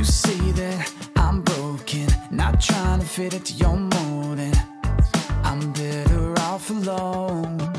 You see that I'm broken, not trying to fit into your mold, and I'm better off alone.